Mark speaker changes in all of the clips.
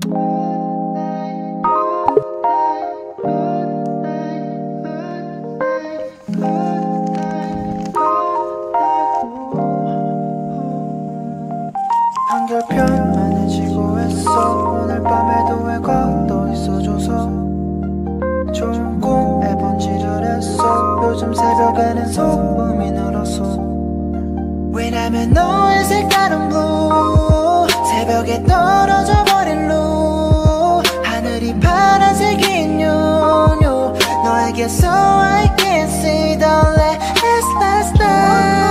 Speaker 1: 한결 편안해지고 했어. 오늘 밤에도 왜 걷어 있어줘서 좋은 꿈에 번지를 했어. 요즘 새벽에는 소음이 늘었어. 왜냐면 너의 색다른 blue 새벽에 떨어져 버린 루 하늘이 파란색인 요요 너에게서 I can see the last night.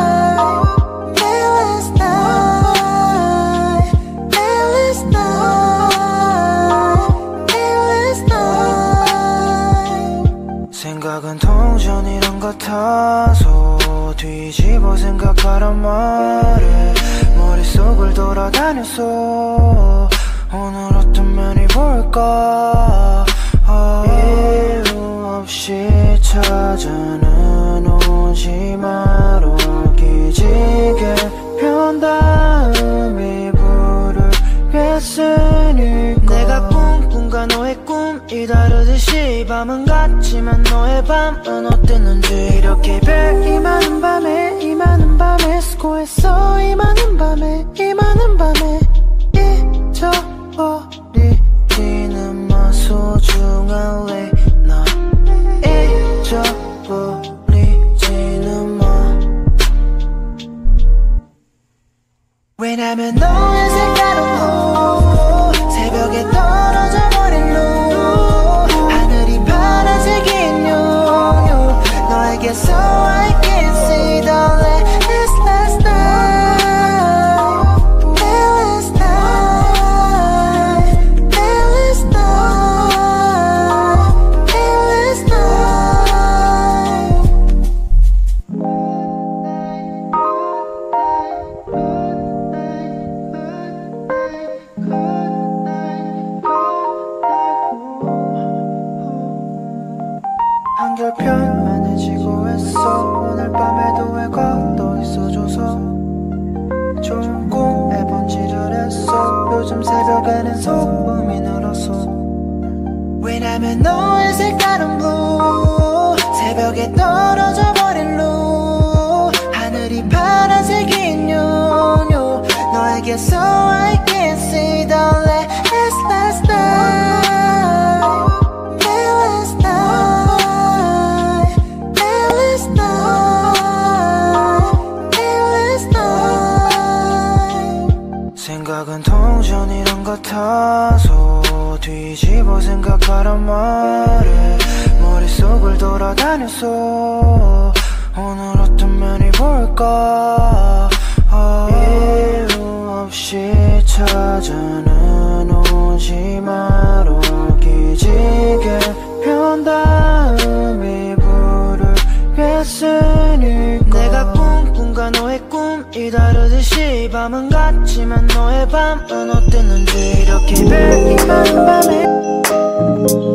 Speaker 1: 생각은 동전이란 같아서 뒤집어 생각하란 말에 머릿속을 돌아다녔어. 오늘 어떤 면이 볼까. 이유 없이 찾아는 오지 마로 기지개 편 다음 이불을 뺐으니까. 내가 꿈꾼과 너의 꿈이 다르듯이 밤은 같지만 너의 밤은 어땠는지. 이렇게 별 이 많은 밤에 이 많은 밤에 수고했어. 이 많은 밤에 이 많은 밤에 잊어버리지는 마 소중한 late night. 잊어버리지는 마. 왜냐면 너의 색다른 blue 새벽에 떨어져 버린 루 하늘이 파란색인 요요 너에게서 I can see the last night. Last night. Last night. Last 한결 편안해지고 했어. 오늘 밤에도 왜 걷어 있어줘서 좋은 꿈에 번지를 했어. 요즘 새벽에는 소음이 늘었어. 왜냐면 너의 색다른 blue 새벽에 떨어져 버린 루 하늘이 파란색인 요요 너에게서 I can see the last night. 생각은 동전이란 같아서 뒤집어 생각하란 말에 머릿속을 돌아다녔어. 오늘 어떤 면이 볼까. 이유 없이 찾아는 오지 마로 기지개 편 다음 이불을 뺐으니까. 내가 꿈꾼과 너의 꿈이 다르듯이 밤은 같지만 너의 밤은 어땠는지. 이렇게 별 이 많은 밤에